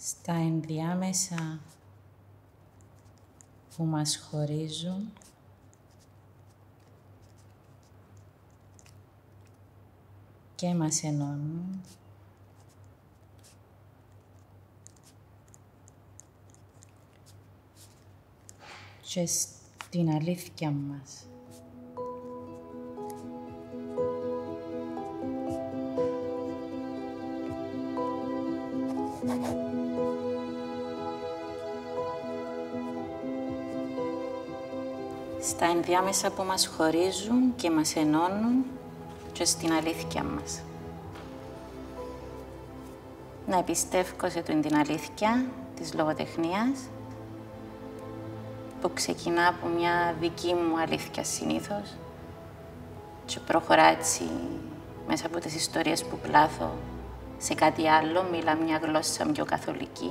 στα ενδιάμεσα που μας χωρίζουν και μας ενώνουν, και στην αλήθεια μας. Στα ενδιάμεσα που μας χωρίζουν και μας ενώνουν και στην αλήθεια μας. Να εμπιστεύω σε την αλήθεια της λογοτεχνίας, που ξεκινά από μια δική μου αλήθεια συνήθως και προχωρά έτσι μέσα από τις ιστορίες που πλάθω σε κάτι άλλο, μιλά μια γλώσσα πιο καθολική.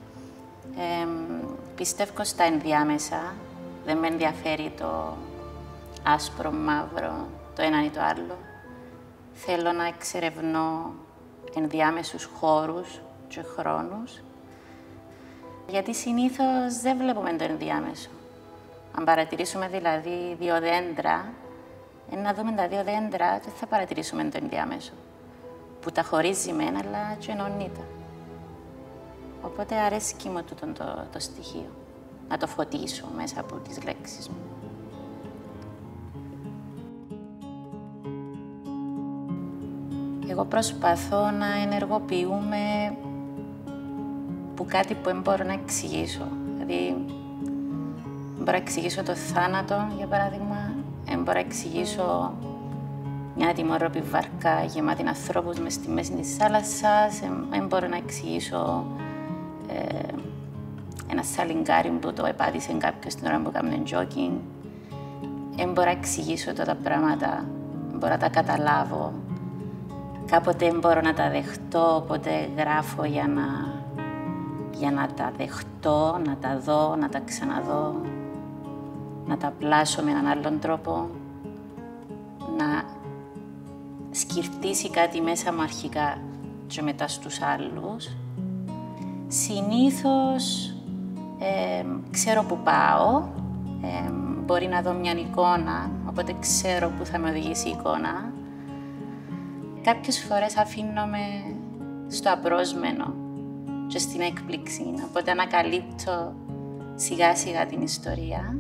Πιστεύω στα ενδιάμεσα, δεν με ενδιαφέρει το άσπρο, μαύρο, το ένα ή το άλλο. Θέλω να εξερευνώ ενδιάμεσους χώρους και χρόνους, γιατί συνήθως δεν βλέπουμε το ενδιάμεσο. Αν παρατηρήσουμε δηλαδή δύο δέντρα, να δούμε τα δύο δέντρα, δεν θα παρατηρήσουμε το ενδιάμεσο, που τα χωρίζει μεν, αλλά και ενώνει τα. Οπότε αρέσκει μου τούτο το στοιχείο, να το φωτίσω μέσα από τις λέξεις μου. Εγώ προσπαθώ να ενεργοποιούμε που κάτι που δεν μπορώ να εξηγήσω. Δηλαδή, μπορώ να εξηγήσω το θάνατο, για παράδειγμα, δεν μπορώ να εξηγήσω μια ατιμόρροπη βάρκα γεμάτη ανθρώπους μες στη μέση της θάλασσας, δεν μπορώ να εξηγήσω ένα σαλιγκάρι που το επάτησε κάποιος την ώρα που έκανε jogging. Δεν μπορώ να εξηγήσω τα πράγματα, μπορώ να τα καταλάβω. Κάποτε μπορώ να τα δεχτώ, οπότε γράφω για να τα δεχτώ, να τα δω, να τα ξαναδώ, να τα πλάσω με έναν άλλον τρόπο, να σκυρτήσει κάτι μέσα μου αρχικά και μετά στους άλλους. Συνήθως ξέρω που πάω, μπορεί να δω μια εικόνα, οπότε ξέρω που θα με οδηγήσει η εικόνα. Κάποιες φορές αφήνομαι στο απρόσμενο και στην έκπληξη, οπότε ανακαλύπτω σιγά σιγά την ιστορία.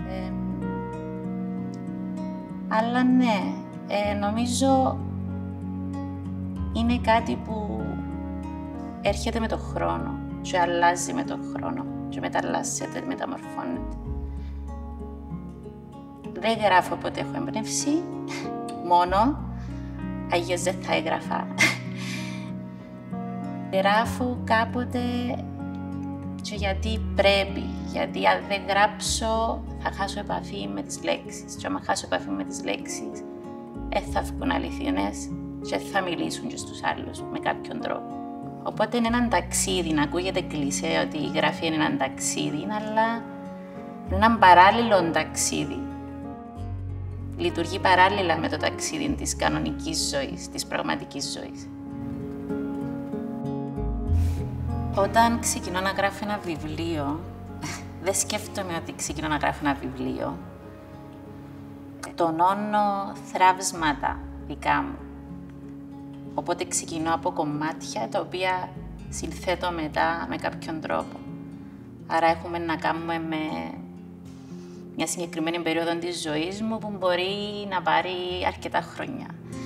Αλλά ναι, νομίζω είναι κάτι που έρχεται με τον χρόνο και αλλάζει με τον χρόνο και μεταλλάσσεται, μεταμορφώνεται. Δεν γράφω όποτε έχω έμπνευση, μόνο, αγιώς δεν θα έγραφα. Γράφω κάποτε και γιατί πρέπει, γιατί αν δεν γράψω θα χάσω επαφή με τις λέξεις και άμα χάσω επαφή με τις λέξεις θα βγουν αληθινές και θα μιλήσουν και στους άλλους με κάποιον τρόπο. Οπότε είναι έναν ταξίδι, να ακούγεται κλισέ ότι η γραφή είναι έναν ταξίδι, αλλά είναι έναν παράλληλο ταξίδι. Λειτουργεί παράλληλα με το ταξίδι της κανονικής ζωής, της πραγματικής ζωής. Όταν ξεκινώ να γράφω ένα βιβλίο, δεν σκέφτομαι ότι ξεκινώ να γράφω ένα βιβλίο. Τονώνω θραύσματα δικά μου. Οπότε ξεκινώ από κομμάτια τα οποία συνθέτω μετά με κάποιον τρόπο. Άρα έχουμε να κάνουμε με μια συγκεκριμένη περίοδο της ζωής μου που μπορεί να πάρει αρκετά χρόνια.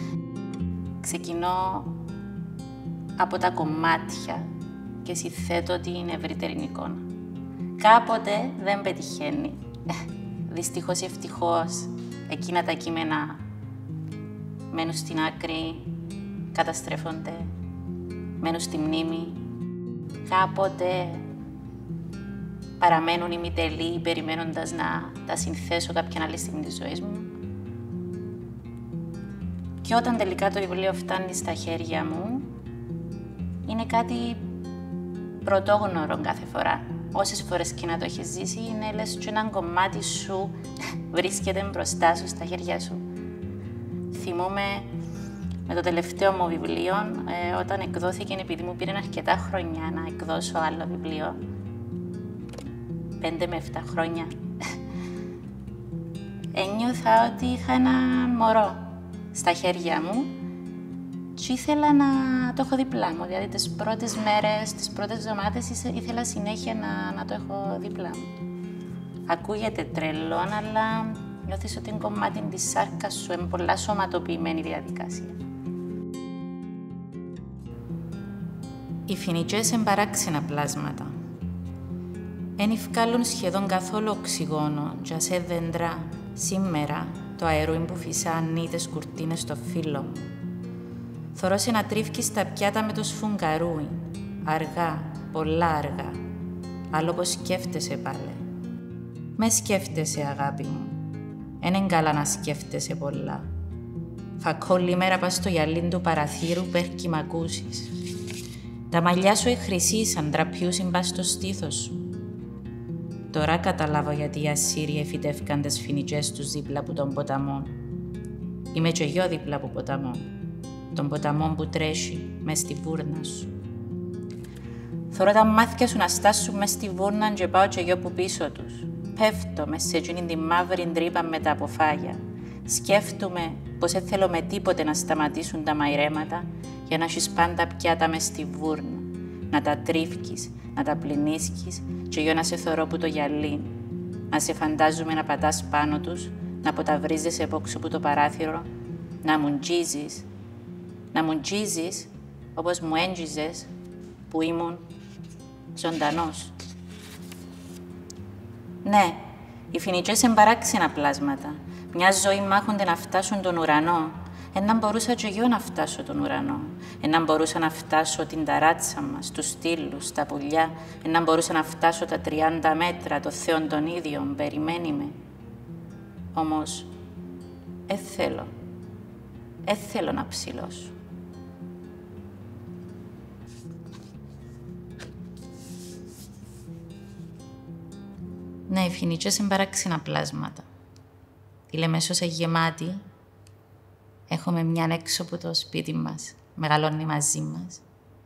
Ξεκινώ από τα κομμάτια και συνθέτω την ευρύτερη εικόνα. Κάποτε δεν πετυχαίνει. Δυστυχώς ή ευτυχώς, εκείνα τα κείμενα μένουν στην άκρη, καταστρέφονται, μένουν στη μνήμη. Κάποτε παραμένουν ημιτελείς, περιμένοντας να τα συνθέσω κάποια άλλη στιγμή της ζωής μου. Και όταν τελικά το βιβλίο φτάνει στα χέρια μου, είναι κάτι πρωτόγνωρο κάθε φορά. Όσες φορές και να το έχεις ζήσει, είναι λες και ένα κομμάτι σου βρίσκεται μπροστά σου, στα χέρια σου. Θυμούμαι με το τελευταίο μου βιβλίο, όταν εκδόθηκε, επειδή μου πήρε αρκετά χρόνια να εκδώσω άλλο βιβλίο, 5 με 7 χρόνια, ένιωθα ότι είχα ένα μωρό στα χέρια μου και ήθελα να το έχω δίπλα μου. Δηλαδή, τις πρώτες μέρες, τις πρώτες εβδομάδες ήθελα συνέχεια να το έχω δίπλα μου. Ακούγεται τρελό, αλλά νιώθεις ότι είναι κομμάτι της σάρκας σου, είναι πολλά σωματοποιημένη διαδικασία. Οι φοινιτζές είναι παράξενα πλάσματα. Εν ευκάλλουν σχεδόν καθόλου οξυγόνο και σε δέντρα σήμερα το αερούιν που φυσάνει τις κουρτίνες στο φύλλο μου. Θωρώ σε να τρίφκει στα πιάτα με το σφουγγαρούι, αργά, πολλά αργά, άλλο πως σκέφτεσαι πάλι. Με σκέφτεσαι, αγάπη μου. Εν είναι καλά να σκέφτεσαι πολλά. Φακ όλη μέρα πας στο γυαλί του παραθύρου πέρκει μ' ακούσεις. Τα μαλλιά σου εχρυσίσαν, τραπιούσιν πας στο στήθος σου. Τώρα καταλάβω γιατί οι Ασσύριοι εφητεύκαν τις φοινιτζές τους δίπλα από τον ποταμό. Είμαι και εγώ δίπλα από ποταμό. Τον ποταμό που τρέχει μες στη βούρνα σου. Θωρώ τα μάτια σου να στάσουν μες στη βούρνα και πάω και εγώ που πίσω τους. Πέφτω μες σε εκείνη τη μαύρη τρύπα με τα αποφάγια. Σκέφτομαι πως δεν θέλω με τίποτε να σταματήσουν τα μαϊρέματα για να έχεις πάντα πιάτα μες στη βούρνα. Να τα τρίφκεις, να τα πλυνίσκεις και εγώ να σε θωρώ που το γυαλί. Να σε φαντάζομαι να πατάς πάνω τους, να αποταβρίζεσαι απόξω που το παράθυρο, να μου ντζίζεις. Να μου ντζίζεις όπως μου έντζιζες που ήμουν ζωντανός. Ναι, οι φοινιτζές είναι παράξενα πλάσματα. Μια ζωή μάχονται να φτάσουν τον ουρανό. Έναν μπορούσα και εγώ να φτάσω τον ουρανό. Έναν μπορούσα να φτάσω την ταράτσα μας, τους στήλους, τα πουλιά. Έναν μπορούσα να φτάσω τα 30 μέτρα, το Θεόν τον ίδιο, περιμένει με. Όμως, θέλω να ψηλώσω. Ναι, οι φοινιτζές είναι παράξενα πλάσματα. Η Λεμεσός είναι γεμάτη. Έχουμε μιαν έξω από το σπίτι μας. Μεγαλώνει μαζί μας.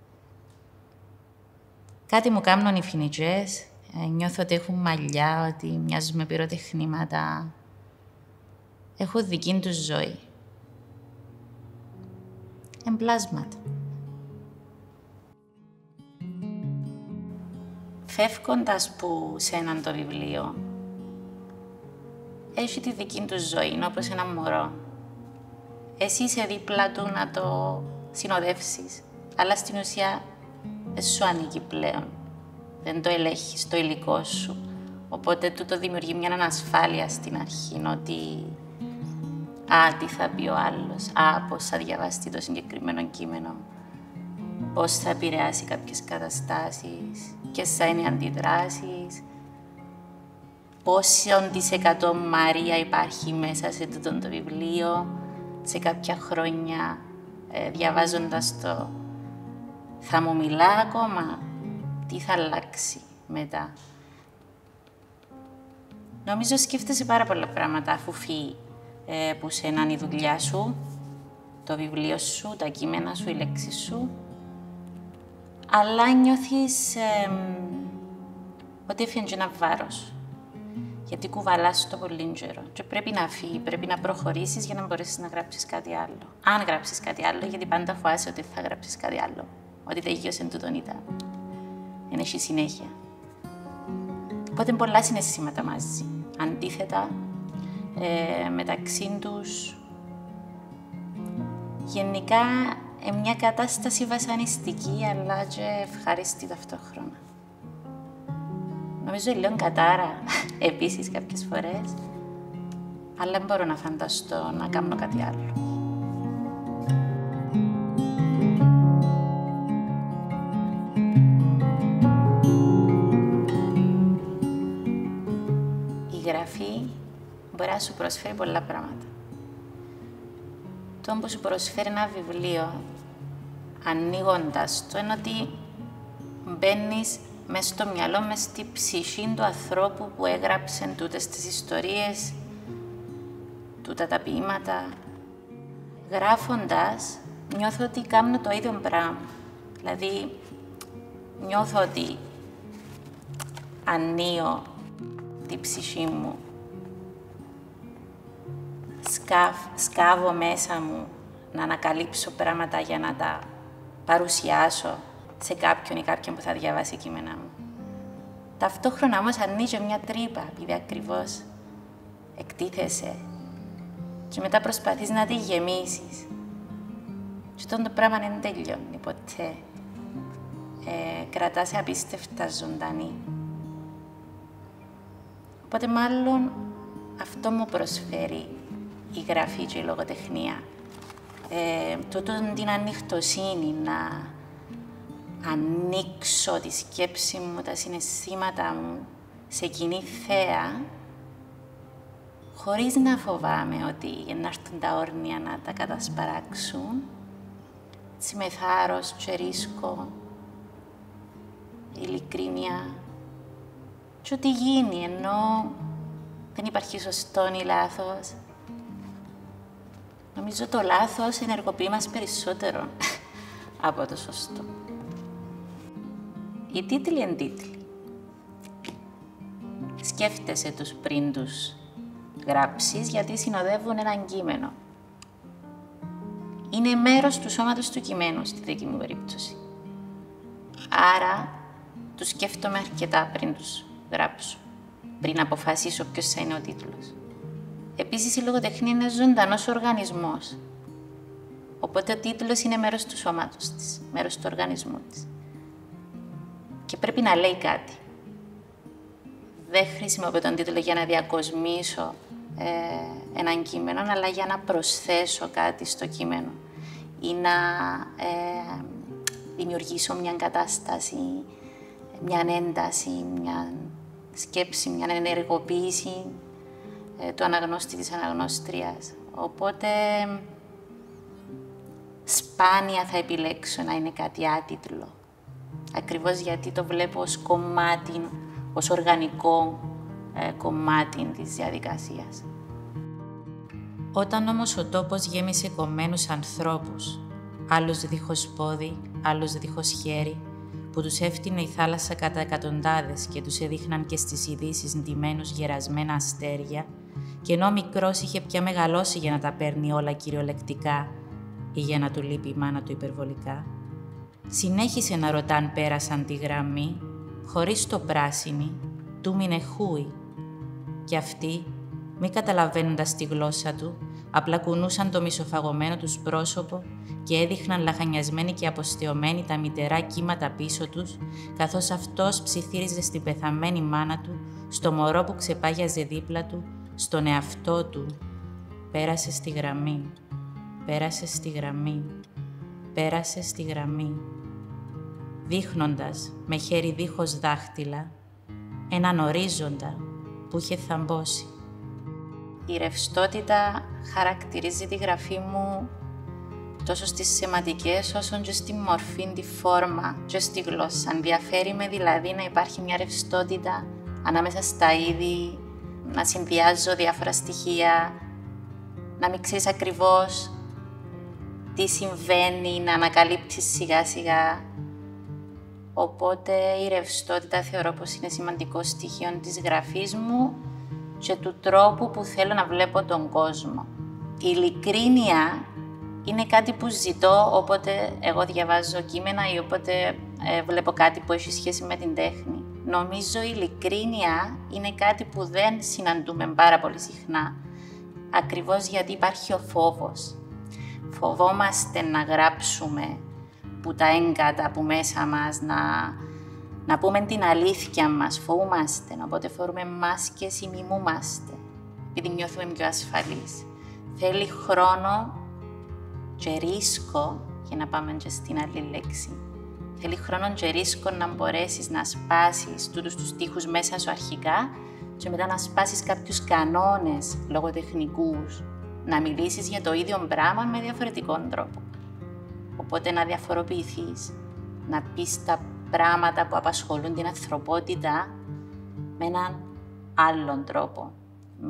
Κάτι μου κάνουν οι φοινιτζές. Νιώθω ότι έχουν μαλλιά, ότι μοιάζουν με πυροτεχνήματα. Έχουν δική τους ζωή. Εμπλάσματα. Φεύγοντας που σε έναν το βιβλίο, έχει τη δική του ζωή, όπως ένα μωρό. Εσύ είσαι δίπλα του να το συνοδεύσεις, αλλά στην ουσία δεν σου ανήκει πλέον. Δεν το ελέγχεις το υλικό σου. Οπότε τούτο δημιουργεί μια ανασφάλεια στην αρχή, ότι τι θα πει ο άλλος, πώς θα διαβαστεί το συγκεκριμένο κείμενο, πώς θα επηρεάσει κάποιες καταστάσεις, ποιες θα είναι οι αντιδράσεις, πόσον της 100 Μαρία υπάρχει μέσα σε τούτο το βιβλίο, σε κάποια χρόνια διαβάζοντας το. Θα μου μιλά ακόμα, τι θα αλλάξει μετά. Νομίζω σκέφτεσαι πάρα πολλά πράγματα αφού φύγει που σέναν η δουλειά σου, το βιβλίο σου, τα κείμενα σου, οι λέξεις σου, αλλά νιώθεις ότι έφυγε ένα βάρος, γιατί κουβαλάς το πολύ καιρό και πρέπει να φύγει, πρέπει να προχωρήσεις για να μπορέσεις να γράψεις κάτι άλλο. Αν γράψεις κάτι άλλο, γιατί πάντα φοβάσαι ότι θα γράψεις κάτι άλλο, ότι τελείωσε τούτον ήταν. Δεν έχει συνέχεια. Οπότε πολλά συναισθήματα μαζί, αντίθετα, μεταξύ τους. Γενικά, μια κατάσταση βασανιστική, αλλά και ευχάριστη ταυτόχρονα. Νομίζω λέω κατάρα, επίσης κάποιες φορές, αλλά δεν μπορώ να φανταστώ να κάνω κάτι άλλο. Η γραφή μπορεί να σου προσφέρει πολλά πράγματα. Το που σου προσφέρει ένα βιβλίο, ανοίγοντας το, είναι ότι μπαίνεις μες στο μυαλό, μες στη ψυχή του ανθρώπου που έγραψε τούτες τις ιστορίες, τούτα τα ποίηματα. Γράφοντας, νιώθω ότι κάνω το ίδιο πράγμα. Δηλαδή, νιώθω ότι ανίω την ψυχή μου, σκάβω μέσα μου να ανακαλύψω πράγματα για να τα παρουσιάσω σε κάποιον ή κάποιον που θα διαβάσει κείμενα μου. Ταυτόχρονα όμως ανοίγω μια τρύπα, επειδή ακριβώς εκτίθεσαι και μετά προσπαθείς να τη γεμίσεις. Και αυτό το πράγμα δεν τελειώνει ποτέ. Κρατάσαι απίστευτα ζωντανή. Οπότε μάλλον αυτό μου προσφέρει η γραφή και η λογοτεχνία. Την ανοιχτοσύνη να ανοίξω τη σκέψη μου, τα συναισθήματα μου σε κοινή θέα, χωρίς να φοβάμαι ότι να έρθουν τα όρνια να τα κατασπαράξουν, έτσι με θάρρος και ρίσκο, ειλικρίνεια και ό,τι γίνει, ενώ δεν υπάρχει σωστό ή λάθος. Νομίζω το λάθος ενεργοποιεί μας περισσότερο από το σωστό. Οι τίτλοι εν τίτλοι. Σκέφτεσαι τους πριν τους γράψεις, γιατί συνοδεύουν έναν κείμενο. Είναι μέρος του σώματος του κειμένου, στη δική μου περίπτωση. Άρα, τους σκέφτομαι αρκετά πριν τους γράψω, πριν αποφασίσω ποιος θα είναι ο τίτλος. Επίσης, η λογοτεχνία είναι ζωντανός οργανισμός. Οπότε ο τίτλος είναι μέρος του σώματος της, μέρος του οργανισμού της. Και πρέπει να λέει κάτι. Δεν χρησιμοποιώ τον τίτλο για να διακοσμήσω έναν κείμενο, αλλά για να προσθέσω κάτι στο κείμενο ή να δημιουργήσω μια κατάσταση, μια ένταση, μια σκέψη, μια ενεργοποίηση του αναγνώστη της αναγνώστριας. Οπότε, σπάνια θα επιλέξω να είναι κάτι άτιτλο. Ακριβώς γιατί το βλέπω ως κομμάτι, ως οργανικό κομμάτι της διαδικασίας. Όταν όμως ο τόπος γέμισε κομμένους ανθρώπους, άλλους δίχως πόδι, άλλους δίχως χέρι, που τους έφτιανε η θάλασσα κατά εκατοντάδες και τους έδειχναν και στις ειδήσεις ντυμένους γερασμένα αστέρια, και ενώ ο μικρός είχε πια μεγαλώσει για να τα παίρνει όλα κυριολεκτικά ή για να του λείπει η μάνα του υπερβολικά, συνέχισε να ρωτάν πέρασαν τη γραμμή, χωρίς το πράσινη, του μείνε χούι. Κι αυτοί, μη καταλαβαίνοντας τη γλώσσα του, απλά κουνούσαν το μισοφαγωμένο τους πρόσωπο και έδειχναν λαχανιασμένοι και αποστεωμένοι τα μητερά κύματα πίσω τους, καθώς αυτός ψιθύριζε στην πεθαμένη μάνα του, στο μωρό που ξεπάγιαζε δίπλα του, στον εαυτό του. Πέρασε στη γραμμή, πέρασε στη γραμμή, πέρασε στη γραμμή, δείχνοντας με χέρι δίχως δάχτυλα έναν ορίζοντα που είχε θαμπώσει. Η ρευστότητα χαρακτηρίζει τη γραφή μου τόσο στις σεματικές όσο και στη μορφή, τη φόρμα και στη γλώσσα. Ενδιαφέρει με δηλαδή να υπάρχει μια ρευστότητα ανάμεσα στα είδη, να συνδυάζω διάφορα στοιχεία, να μην ξέρεις ακριβώς τι συμβαίνει, να ανακαλύπτεις σιγά σιγά. Οπότε η ρευστότητα θεωρώ πως είναι σημαντικό στοιχείο της γραφής μου και του τρόπου που θέλω να βλέπω τον κόσμο. Η ειλικρίνεια είναι κάτι που ζητώ όποτε εγώ διαβάζω κείμενα ή όποτε βλέπω κάτι που έχει σχέση με την τέχνη. Νομίζω η ειλικρίνεια είναι κάτι που δεν συναντούμε πάρα πολύ συχνά, ακριβώς γιατί υπάρχει ο φόβος. Φοβόμαστε να γράψουμε που τα έγκατα που μέσα μας, να πούμε την αλήθεια μας, φοβούμαστε, οπότε φορούμε μάσκες ή μιμούμαστε, επειδή νιώθουμε πιο ασφαλείς. Θέλει χρόνο και ρίσκο, για να πάμε και στην άλλη λέξη. Θέλει χρόνο και ρίσκο να μπορέσεις να σπάσεις τούτους τους τοίχους μέσα σου αρχικά και μετά να σπάσεις κάποιους κανόνες λογοτεχνικούς, να μιλήσεις για το ίδιο πράγμα με διαφορετικό τρόπο. Οπότε να διαφοροποιηθείς, να πεις τα πράγματα που απασχολούν την ανθρωπότητα με έναν άλλον τρόπο,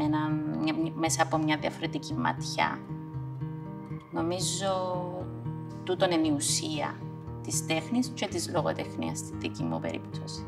μέσα από μια διαφορετική ματιά. Νομίζω τούτον είναι η ουσία της τέχνης και της λογοτεχνίας στη δική μου περίπτωση.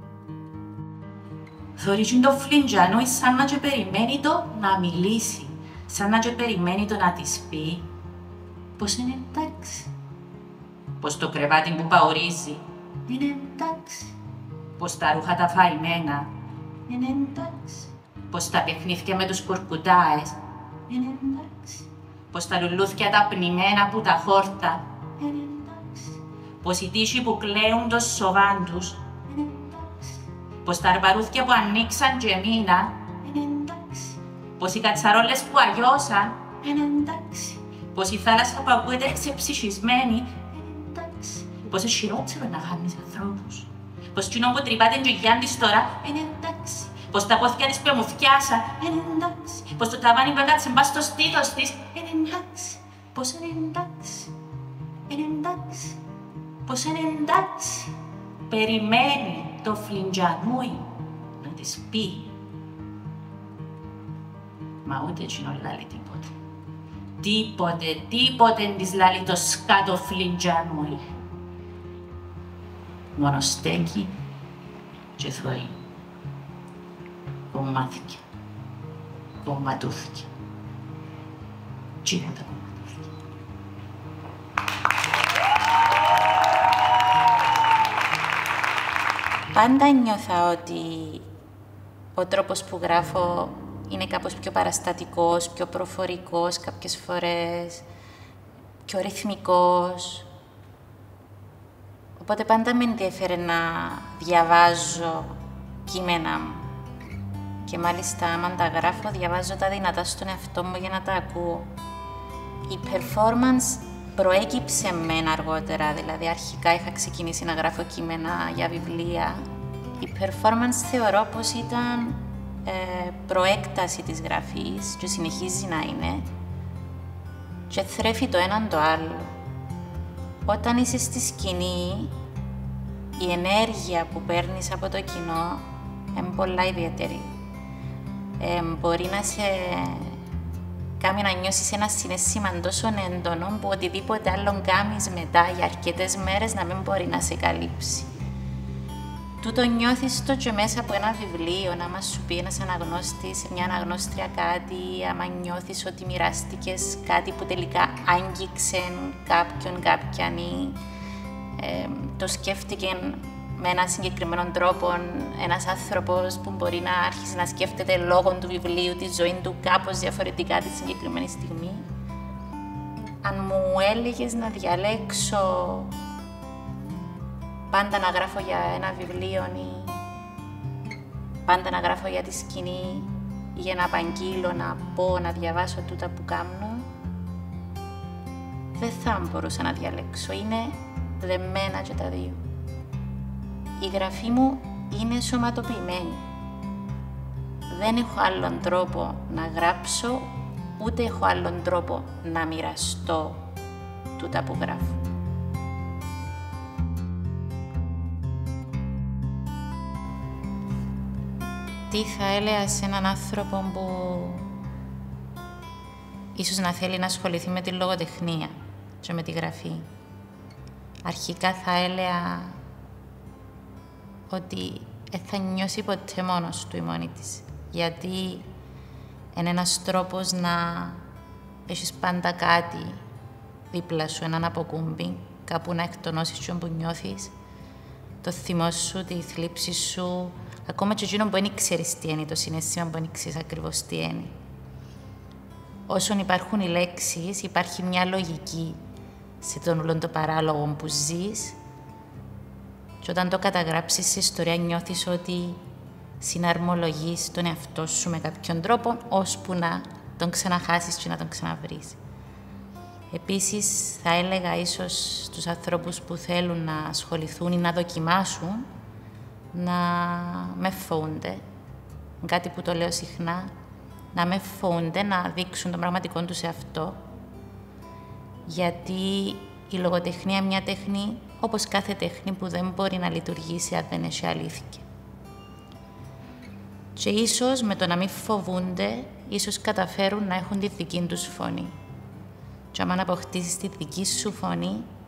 Θωρεί το φλιντζάνο σαν να και περιμένει το να μιλήσει, σαν να και περιμένει το να της πει πως είναι εντάξει. Πως το κρεβάτι που παορίζει είναι εντάξει. Πως τα ρούχα τα φαϊμένα είναι εντάξει. Πως τα παιχνίδια με τους κουρκουτάες είναι εντάξει. Πως τα λουλούθια τα πνιμένα που τα χόρτα είναι εντάξει. Πως οι τύχοι που κλαίουν το σοβάν τους είναι εντάξει. Πως τα αρβαρούθια που ανοίξαν και μείναν είναι εντάξει. Πως οι κατσαρόλες που αγιώσαν είναι εντάξει. Πως η θάλασσα που ακούεται εξεψυχισμένη είναι εντάξει. Πως είναι χειρότερο να χάνεις ανθρώπους. Πως κοινό που τρυπάται και γιάντης τώρα είναι εντάξει. Πως τα πόθηκια της που μου φτιάσαν είναι εντάξει. Πως το ταβάνι που έκατσε μπας στο στήθος της είναι εντάξει. Πως είναι εντάξει. Είναι εντάξει. Πως είναι εντάξει. Περιμένει το φλιντζανούι να της πει. Μα ούτε εκείνο λάλει τίποτε. Τίποτε της λάλει το σκάτο φλιντζανούι. Μόνο στέκει και θωρεί. Κομμάτια, κομματούθηκια. Τι είναι τα κομματούθηκια. Πάντα νιώθα ότι ο τρόπος που γράφω είναι κάπως πιο παραστατικός, πιο προφορικός κάποιες φορές, πιο ρυθμικός. Οπότε πάντα με ενδιαφέρε να διαβάζω κείμενα μου. Και μάλιστα, άμα τα γράφω, διαβάζω τα δυνατά στον εαυτό μου για να τα ακούω. Η performance προέκυψε μεν αργότερα, δηλαδή αρχικά είχα ξεκινήσει να γράφω κείμενα για βιβλία. Η performance θεωρώ πως ήταν προέκταση της γραφής και συνεχίζει να είναι και θρέφει το έναν το άλλο. Όταν είσαι στη σκηνή, η ενέργεια που παίρνεις από το κοινό είναι πολλά ιδιαίτερη. Μπορεί να σε κάνει να νιώσεις ένα συναίσθημα τόσο έντονο που οτιδήποτε άλλο κάνεις μετά για αρκετές μέρες να μην μπορεί να σε καλύψει. Τούτο νιώθεις το και μέσα από ένα βιβλίο, άμα σου πει ένας αναγνώστης, μια αναγνώστρια κάτι, άμα νιώθεις ότι μοιράστηκες κάτι που τελικά άγγιξε κάποιον, κάποιαν ή το σκέφτηκε με έναν συγκεκριμένο τρόπο ένας άνθρωπος που μπορεί να άρχισε να σκέφτεται λόγω του βιβλίου τη ζωή του κάπως διαφορετικά τη συγκεκριμένη στιγμή. Αν μου έλεγες να διαλέξω πάντα να γράφω για ένα βιβλίο ή πάντα να γράφω για τη σκηνή ή για να απαγγείλω, να πω, να διαβάσω τούτα που κάνω, δεν θα μπορούσα να διαλέξω. Είναι δεμένα και τα δύο. Η γραφή μου είναι σωματοποιημένη. Δεν έχω άλλον τρόπο να γράψω, ούτε έχω άλλον τρόπο να μοιραστώ τούτα που γράφω. Τι θα έλεγα σε έναν άνθρωπο που ίσως να θέλει να ασχοληθεί με τη λογοτεχνία και με τη γραφή. Αρχικά θα έλεγα ότι δεν θα νιώσει ποτέ μόνος του ή μόνη της. Γιατί είναι ένας τρόπος να έχεις πάντα κάτι δίπλα σου, έναν αποκούμπι, κάπου να εκτονώσεις αυτό που νιώθεις, το θυμό σου, τη θλίψη σου, ακόμα και εκείνο που δεν ξέρεις τι είναι, το συναίσθημα που δεν ξέρεις ακριβώς τι είναι. Όσον υπάρχουν οι λέξεις, υπάρχει μια λογική σε τον όλον το παράλογο που ζεις και όταν το καταγράψεις σε ιστορία νιώθεις ότι συναρμολογείς τον εαυτό σου με κάποιον τρόπο ώσπου να τον ξαναχάσεις και να τον ξαναβρεις. Επίσης, θα έλεγα ίσως στους ανθρώπους που θέλουν να ασχοληθούν ή να δοκιμάσουν να με φοβούνται. Κάτι που το λέω συχνά, να με φοβούνται να δείξουν τον πραγματικό τους εαυτό, γιατί η λογοτεχνία είναι μια τέχνη όπως κάθε τέχνη που δεν μπορεί να λειτουργήσει αν δεν έχει αλήθεια. Και ίσως με το να μην φοβούνται, ίσως καταφέρουν να έχουν τη δική τους φωνή. Και άμα αποκτήσεις τη δική σου φωνή,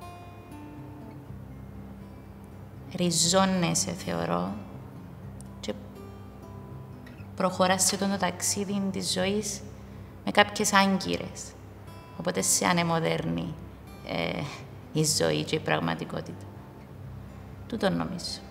ριζώνεσαι, θεωρώ, και προχωράς σε το ταξίδι της ζωής με κάποιες άγκυρες. Οπότε σε ανεμοδέρνει η ζωή και η πραγματικότητα. Τούτο νομίζω.